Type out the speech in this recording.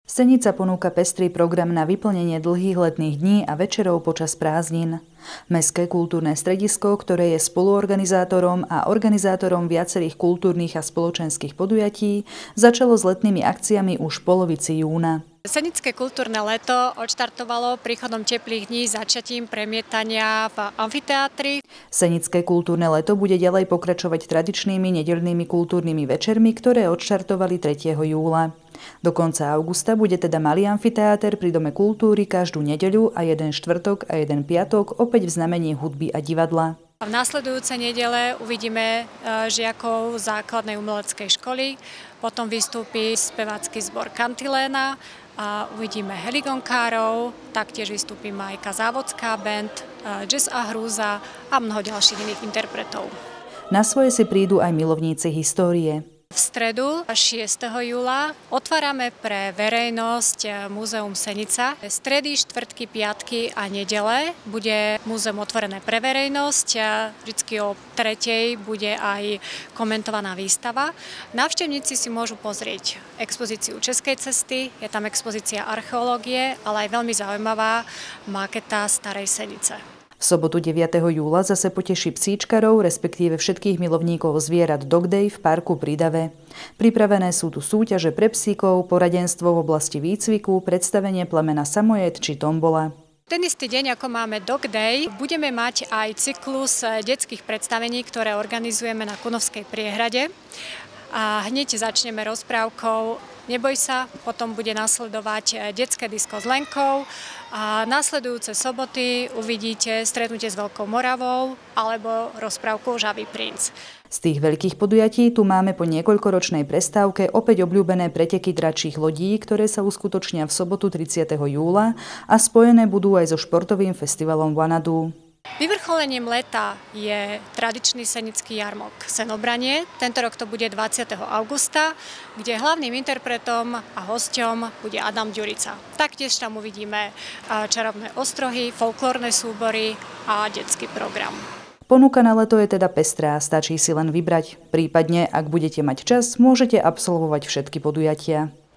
Senica ponúka pestrý program na vyplnenie dlhých letných dní a večerov počas prázdnin. Mestské kultúrne stredisko, ktoré je spoluorganizátorom a organizátorom viacerých kultúrnych a spoločenských podujatí, začalo s letnými akciami už v polovici júna. Senické kultúrne leto odštartovalo príchodom teplých dní začatím premietania v amfiteátri. Senické kultúrne leto bude ďalej pokračovať tradičnými nedeľnými kultúrnymi večermi, ktoré odštartovali 3. júla. Do konca augusta bude teda malý amfiteáter pri Dome kultúry každú nedeľu a jeden štvrtok a jeden piatok opäť v znamení hudby a divadla. V nasledujúce nedele uvidíme žiakov základnej umeleckej školy, potom vystúpi spevácky zbor Kantiléna a uvidíme heligonkárov, taktiež vystúpi Majka Závodská band, Jazz a hrúza a mnoho ďalších iných interpretov. Na svoje si prídu aj milovníci histórie. V stredu 6. júla otvárame pre verejnosť Múzeum Senica. Stredy, štvrtky, piatky a nedele bude múzeum otvorené pre verejnosť. Vždycky o 3. bude aj komentovaná výstava. Návštevníci si môžu pozrieť expozíciu Českej cesty, je tam expozícia archeológie, ale aj veľmi zaujímavá maketa Starej Senice. V sobotu 9. júla zase poteší psíčkarov, respektíve všetkých milovníkov zvierat Dog Day v parku pri Dave. Pripravené sú tu súťaže pre psíkov, poradenstvo v oblasti výcviku, predstavenie plemena Samojet či tombola. Ten istý deň, ako máme Dog Day, budeme mať aj cyklus detských predstavení, ktoré organizujeme na Kunovskej priehrade. A hneď začneme rozprávkou Neboj sa, potom bude nasledovať detské disko s Lenkou a nasledujúce soboty uvidíte Stretnutie s Veľkou Moravou alebo rozprávku Žavý princ. Z tých veľkých podujatí tu máme po niekoľkoročnej prestávke opäť obľúbené preteky dračích lodí, ktoré sa uskutočnia v sobotu 30. júla a spojené budú aj so športovým festivalom Vanadu. Vyvrcholením leta je tradičný senický jarmok Senobranie. Tento rok to bude 20. augusta, kde hlavným interpretom a hosťom bude Adam Ďurica. Taktiež tam uvidíme čarovné ostrohy, folklórne súbory a detský program. Ponuka na leto je teda pestrá, stačí si len vybrať. Prípadne, ak budete mať čas, môžete absolvovať všetky podujatia.